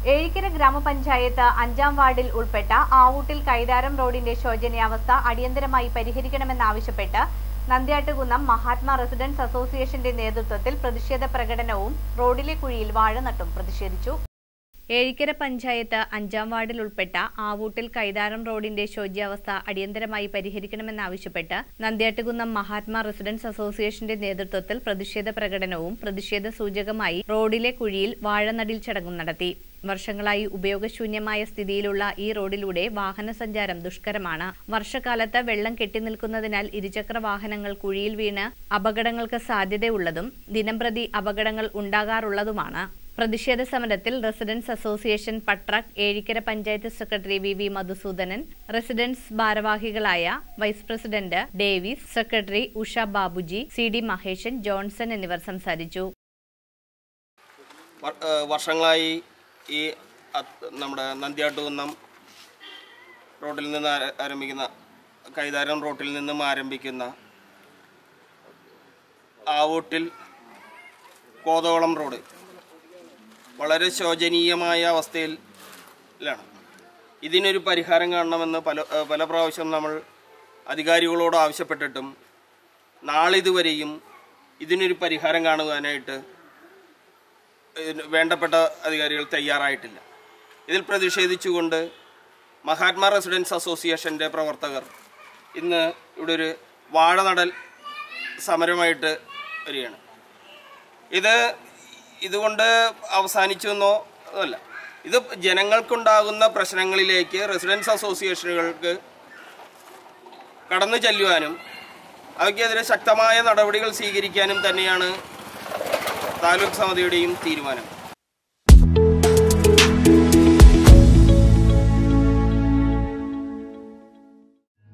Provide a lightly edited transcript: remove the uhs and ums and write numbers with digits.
ഏഴിക്കര ഗ്രാമപഞ്ചായത്ത് 5ാം വാർഡിൽ ഉൾപ്പെട്ട ആവൂട്ടിൽ കൈതാരം റോഡിന്റെ ശോചനീയാവസ്ഥ അടിയന്തരമായി പരിഹരിക്കണമെന്നാവശ്യപ്പെട്ട് നന്ദ്യാട്ടുകുന്നം മഹാത്മാ റെസിഡൻസ് അസോസിയേഷന്റെ നേതൃത്വത്തിൽ പ്രതിഷേധ പ്രകടനവും റോഡിലെ കുഴിയിൽ വാഴ നട്ടും പ്രതിഷേധിച്ചു. ഏഴിക്കര പഞ്ചായത്ത് 5ാം വാർഡിൽ ഉൾപ്പെട്ട ആവൂട്ടിൽ കൈതാരം റോഡിന്റെ ശോച്യാവസ്ഥ അടിയന്തരമായി പരിഹരിക്കണമെന്നാവശ്യപ്പെട്ട് നന്ദ്യാട്ടുകുന്നം മഹാത്മാ റെസിഡൻസ് അസോസിയേഷന്റെ നേതൃത്വത്തിൽ പ്രതിഷേധ പ്രകടനവും പ്രതിഷേധ സൂചകമായി റോഡിലെ കുഴിയിൽ വാഴനടിൽ ചടങ്ങും നടത്തി. വർഷങ്ങളായി ഉപയോഗശൂന്യമായ സ്ഥിതിയിലുള്ള ഈ റോഡിലൂടെ വാഹന സഞ്ചാരം ദുഷ്കരമാണ്. വർഷകാലത്ത് വെള്ളം കെട്ടിനിൽക്കുന്നതിനാൽ ഇരുചക്ര വാഹനങ്ങൾ കുഴിയിൽ വീണ് അപകടങ്ങൾക്ക് സാധ്യതയുള്ളതും ദിനംപ്രതി അപകടങ്ങൾ ഉണ്ടാകാറുള്ളതുമാണ്. പ്രതിഷേധ സമരത്തിൽ റെസിഡൻസ് അസോസിയേഷൻ പട്രക്, Ezhikkara panchayat secretary V Madhusoodanan, residents ഭാരവാഹികളായ vice president Davis, secretary Usha Babuji, CD Maheshan, Johnson എന്നിവർ സംസാരിച്ചു. വർഷങ്ങളായി ഈ നമ്മുടെ നന്ദ്യാട്ടുകുന്നം റോഡിൽ നിന്ന് ആരംഭിക്കുന്ന കൈതാരം റോഡിൽ നിന്നും ആരംഭിക്കുന്ന ആവൂട്ടിൽ കോതോളം റോഡ് വളരെ ശോചനീയമായ അവസ്ഥയിലാണ്. ഇതിനൊരു പരിഹാരം കാണണമെന്ന് പല പ്രാവശ്യം നമ്മൾ അധികാരികളോട് ആവശ്യപ്പെട്ടിട്ടും നാളിതുവരെയും ഇതിനൊരു പരിഹാരം കാണുവാനായിട്ട് വേണ്ടപ്പെട്ട അധികാരികൾ തയ്യാറായിട്ടില്ല. ഇതിൽ പ്രതിഷേധിച്ചുകൊണ്ട് മഹാത്മാ റെസിഡൻസ് അസോസിയേഷൻ്റെ പ്രവർത്തകർ ഇന്ന് ഇവിടെ ഒരു വാഴനടൽ സമരമായിട്ട് വരികയാണ്. ഇതുകൊണ്ട് അവസാനിച്ചു എന്നോ അല്ല, ഇത് ജനങ്ങൾക്കുണ്ടാകുന്ന പ്രശ്നങ്ങളിലേക്ക് റെസിഡൻസ് അസോസിയേഷനുകൾക്ക് കടന്നു ചെല്ലുവാനും അവയ്ക്കെതിരെ ശക്തമായ നടപടികൾ സ്വീകരിക്കാനും തന്നെയാണ് താലൂക്ക് സമിതിയുടെയും തീരുമാനം.